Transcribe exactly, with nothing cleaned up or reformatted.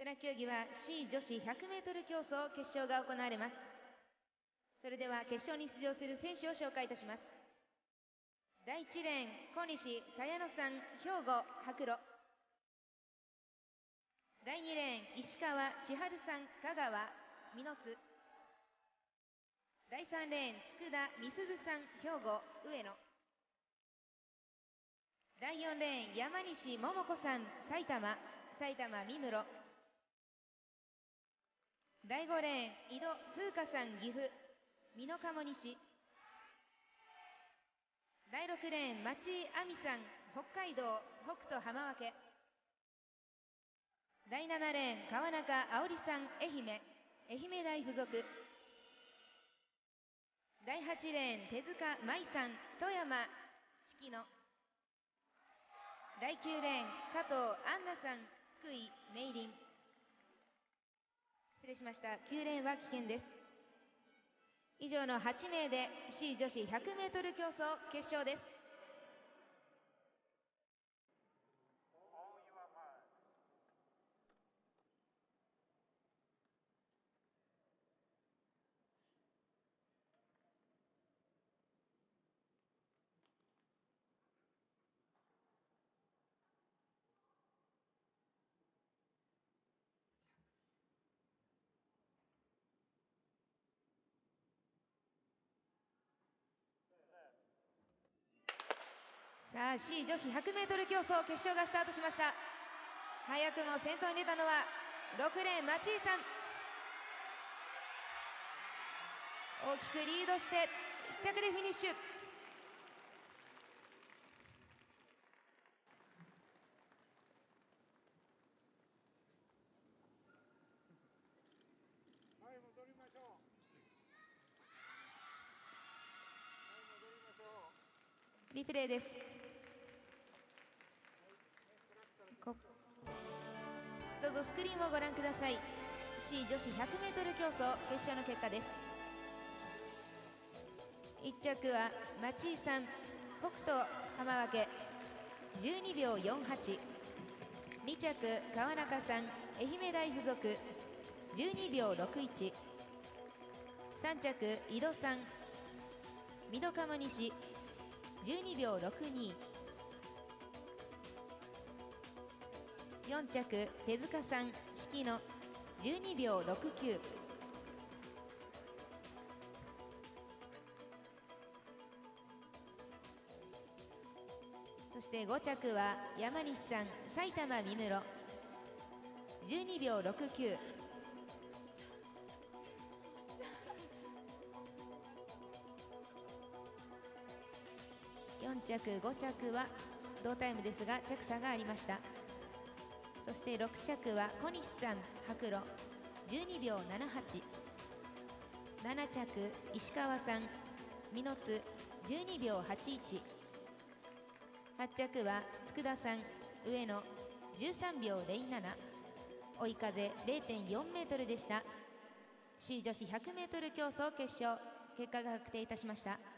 トラック競技は C 女子 ひゃくメートル 競争決勝が行われます。それでは決勝に出場する選手を紹介いたします。だいいちレーン小西さやのさん、兵庫白露。だいにレーン石川千春さん、香川美濃津。だいさんレーン佃美鈴さん、兵庫上野。だいよんレーン山西桃子さん、埼玉埼玉三室。だいごレーン井戸風花さん、岐阜美濃加茂西。だいろくレーン町井亜美さん、北海道北斗浜分け。だいななレーン川中あおりさん、愛媛愛媛大附属。だいはちレーン手塚舞さん、富山式野。だいきゅうレーン加藤杏奈さん、福井明林。失礼しました。きゅうレーンは危険です。以上のはちめいで C 女子 ひゃくメートル 競争決勝です。さあ C 女子 ひゃくメートル 競争決勝がスタートしました。早くも先頭に出たのはろくレーン町井さん。大きくリードしていっ着でフィニッシュ。 はい、戻りましょう。はい、戻りましょう。 リプレイです。こどうぞスクリーンをご覧ください。 C 女子 ひゃくメートル 競争決勝の結果です。いっ着は町井さん、北斗浜分けじゅうにびょうよんはち。に着川中さん、愛媛大附属じゅうにびょうろくいち。さん着井戸さん、美濃加茂西じゅうにびょうろくに。よん着手塚さん、式野じゅうにびょうろくきゅう。そしてご着は山西さん、埼玉三室じゅうにびょうろくきゅう。よん着ご着は同タイムですが着差がありました。そしてろく着は小西さん、白露じゅうにびょうななはち。なな着石川さん、美濃津じゅうにびょうはちいち。はち着は佃さん、上野じゅうさんびょうぜろなな。追い風 れいてんよんメートルでした。 C 女子 ひゃくメートル 競争決勝結果が確定いたしました。